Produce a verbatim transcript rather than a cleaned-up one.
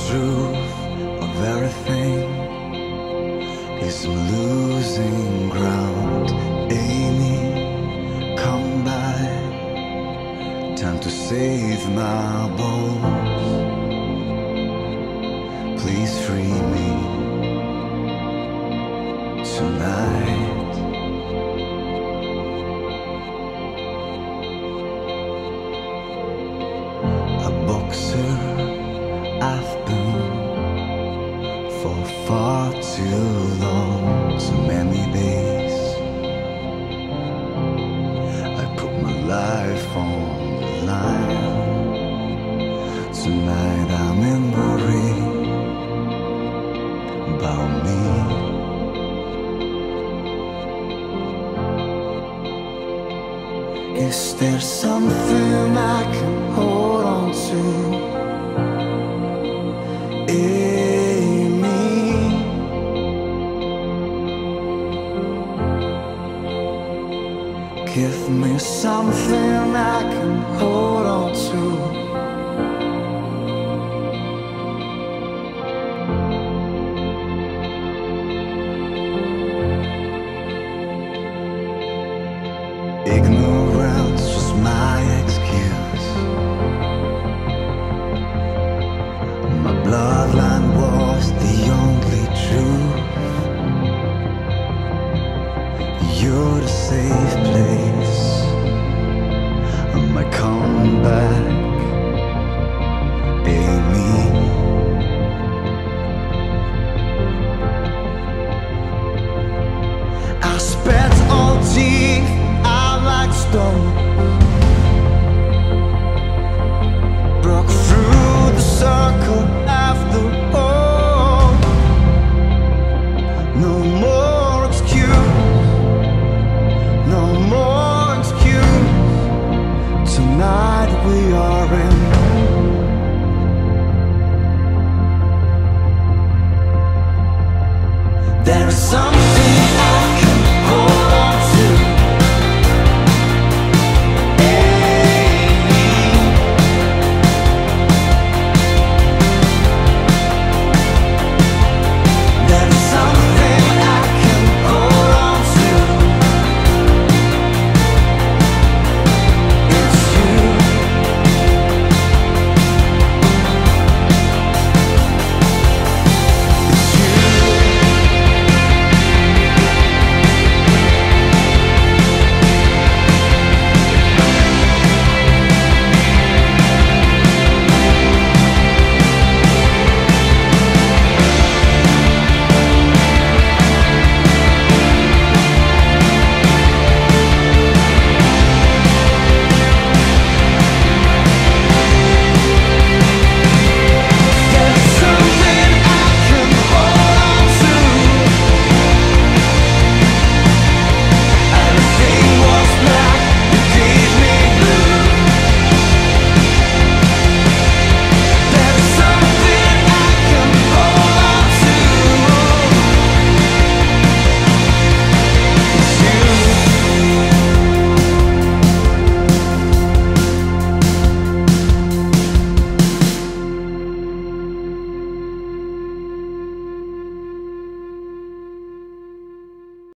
truth of everything is I'm losing ground. Amy, come by, time to save my bones. Please free me tonight. A boxer I've been for far too long, too many days. I put my life on the line. Tonight I'm in worry about me. Is there something I